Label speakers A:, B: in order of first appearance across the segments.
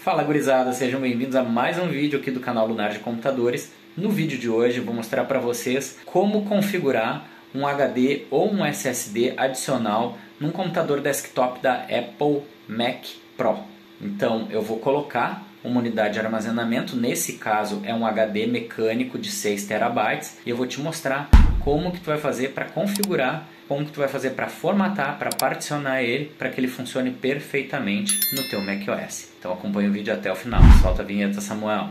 A: Fala gurizada, sejam bem-vindos a mais um vídeo aqui do canal Lunar de Computadores. No vídeo de hoje eu vou mostrar para vocês como configurar um HD ou um SSD adicional num computador desktop da Apple Mac Pro. Então eu vou colocar uma unidade de armazenamento, nesse caso é um HD mecânico de 6 TB, e eu vou te mostrar como que tu vai fazer para configurar, como que tu vai fazer para formatar, para particionar ele, para que ele funcione perfeitamente no teu macOS. Então acompanha o vídeo até o final. Solta a vinheta, Samuel.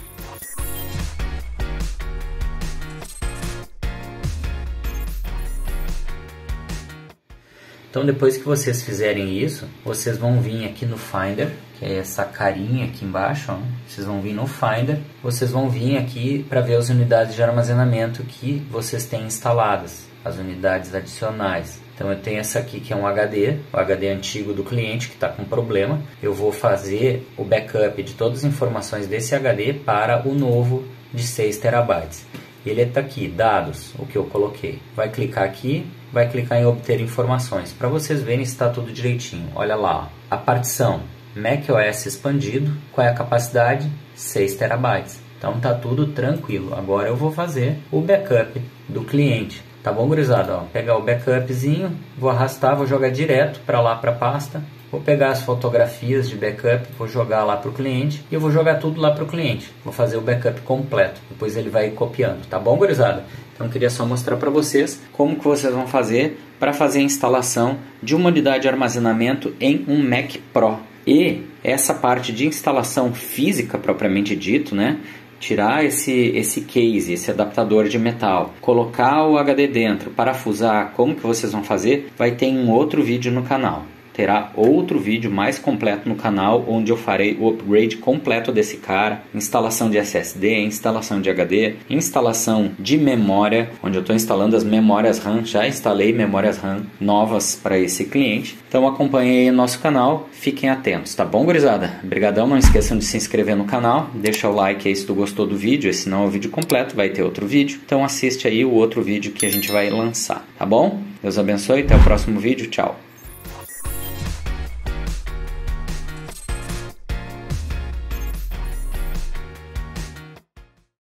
A: Então depois que vocês fizerem isso, vocês vão vir aqui no Finder, que é essa carinha aqui embaixo, ó. Vocês vão vir no Finder, vocês vão vir aqui para ver as unidades de armazenamento que vocês têm instaladas, as unidades adicionais. Então eu tenho essa aqui que é um HD, o HD antigo do cliente que está com problema. Eu vou fazer o backup de todas as informações desse HD para o novo de 6 TB. Ele está aqui, dados, o que eu coloquei. Vai clicar aqui, vai clicar em obter informações, para vocês verem se está tudo direitinho. Olha lá, ó. A partição macOS expandido, qual é a capacidade? 6 TB. Então tá tudo tranquilo. Agora eu vou fazer o backup do cliente. Tá bom, gurizada? Ó, pegar o backupzinho, vou arrastar, vou jogar direto para lá para a pasta. Vou pegar as fotografias de backup, vou jogar lá para o cliente e eu vou jogar tudo lá para o cliente. Vou fazer o backup completo, depois ele vai copiando. Tá bom, gurizada? Então eu queria só mostrar para vocês como que vocês vão fazer para fazer a instalação de uma unidade de armazenamento em um Mac Pro. E essa parte de instalação física propriamente dito, né? Tirar esse case, esse adaptador de metal, colocar o HD dentro, parafusar, como que vocês vão fazer, vai ter um outro vídeo no canal. Terá outro vídeo mais completo no canal, onde eu farei o upgrade completo desse cara, instalação de SSD, instalação de HD, instalação de memória, onde eu estou instalando as memórias RAM, já instalei memórias RAM novas para esse cliente. Então acompanhem aí o nosso canal, fiquem atentos, tá bom, gurizada? Obrigadão, não esqueçam de se inscrever no canal, deixa o like aí se tu gostou do vídeo, esse não é o vídeo completo, vai ter outro vídeo, então assiste aí o outro vídeo que a gente vai lançar, tá bom? Deus abençoe, até o próximo vídeo, tchau!